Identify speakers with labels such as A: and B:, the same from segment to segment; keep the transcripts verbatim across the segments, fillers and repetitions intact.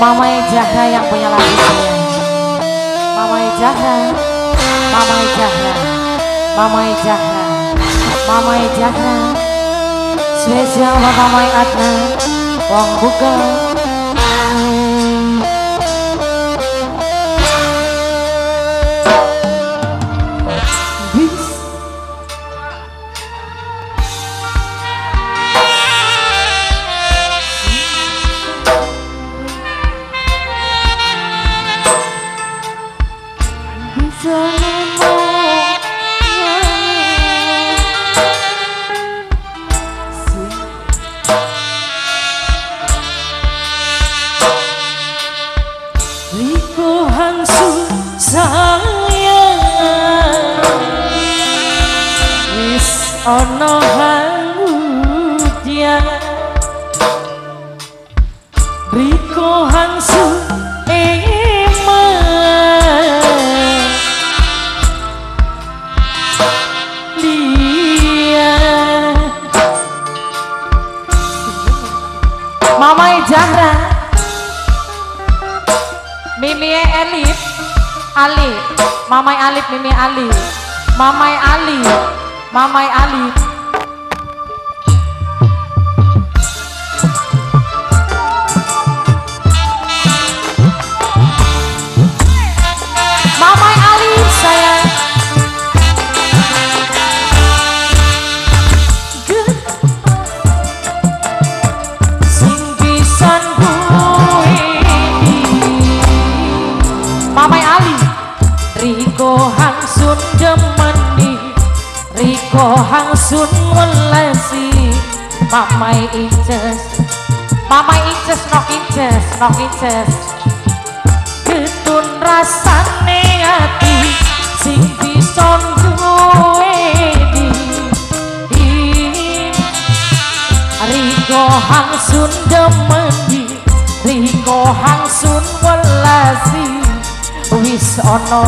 A: Mama Zahra yang punya lagu saya. Mama Zahra, Mama Zahra, Mama Zahra, Mama Zahra. Spesial Bapak Mai Adnan, Wong Buka.
B: Riko hangsu sayang wis ono hangudya Riko hangsu eman dia
A: Mama Zahra, Mimi Elif, Ali, Mamai Alif, Mimi Ali, Mamai Ali, Mamai Ali. Mamai Ali sayang. Mamai Ali, Riko hangsun demeni, Riko hangsun welesi, Mamai Inces, Mamai Inces nok Inces, nok Inces. Getun rasane ati, sing bisa duweni, Riko hangsun demeni, Riko hangsun welesi. Wis ono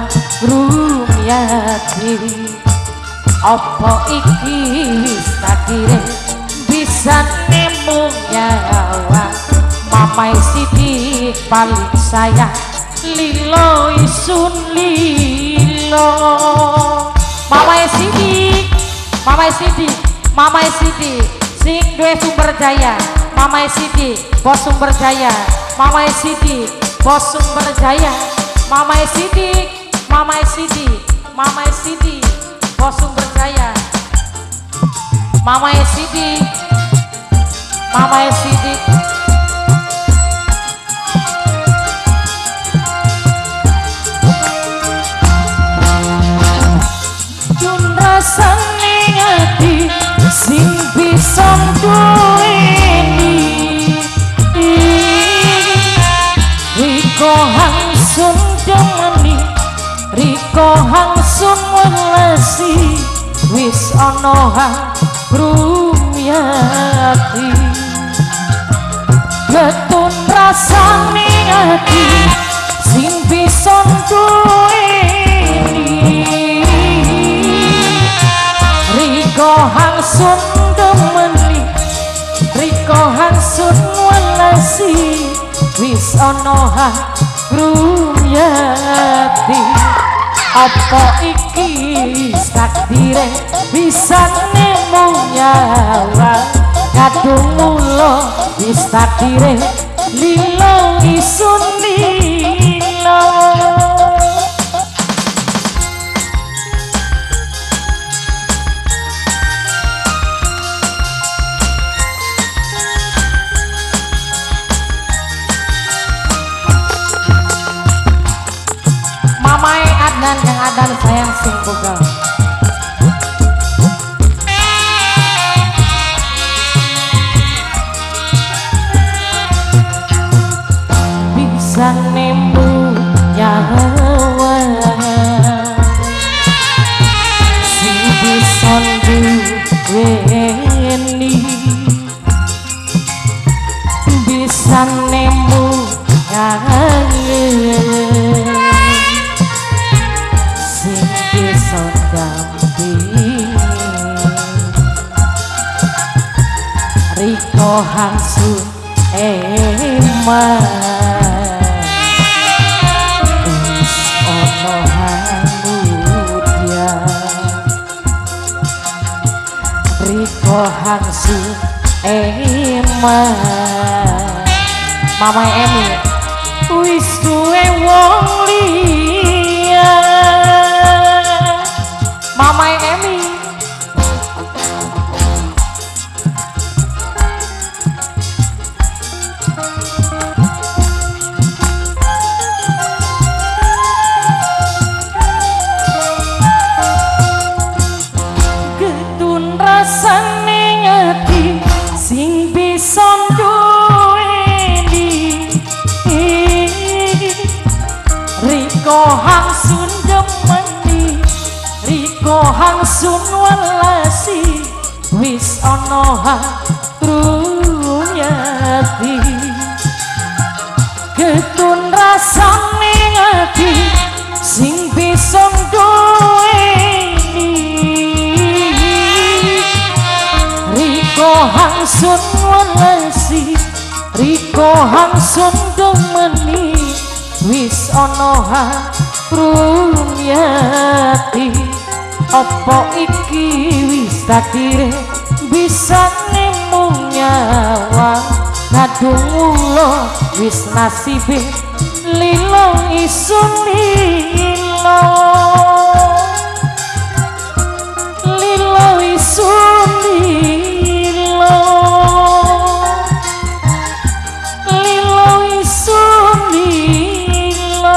A: harumyati apa iki wis takdire bisa nemu nyawa Mamai Sidik paling sayang lilo isun lilo Mamai Sidik Mamai Sidik Mamai Sidik sing duwe sumber jaya Mamai Sidik bos sumber jaya Mamai Sidik bos sumber jaya Mamai Sidik, Mamai Sidik, Mamai Sidik, bos sumber jaya. Mamai Sidik, Mamai Sidik. Dun rasane ati sing bisa duweni, Riko hangsun demeni, Riko hangsun welesi, wis ono harumyati. Getun rasane ati sing bisa duweni, Riko hangsun demeni, Riko hangsun welesi, wis ono harumyati. Apa iki takdire bisa nemu nyawa kadung mulo wis takdire lilo isun lilo. Mamai Adnan yang Adnan sayang sing bugal. Bisa nemu nyawa sing bisa duweni, bisa nemu nyawa Riko hangsun eman
B: hangsu ema
A: Mama Emi
B: wis duwe wong liya
A: Mama Emi
B: getun rasane ati sing bisa Riko hangsun demeni Riko hangsun walasi wis ana hatruyati getun rasane ati sing bisa duweni Riko hangsun walasi Riko hangsun demeni wis ana hatruyati apa iki wis takdire bisa nemu nyawa kadung mulo wis nasibe lilo isun lilo lilo isun lilo lilo isun lilo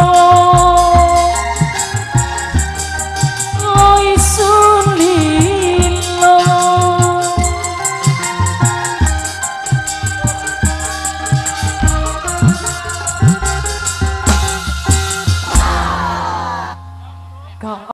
A: Kau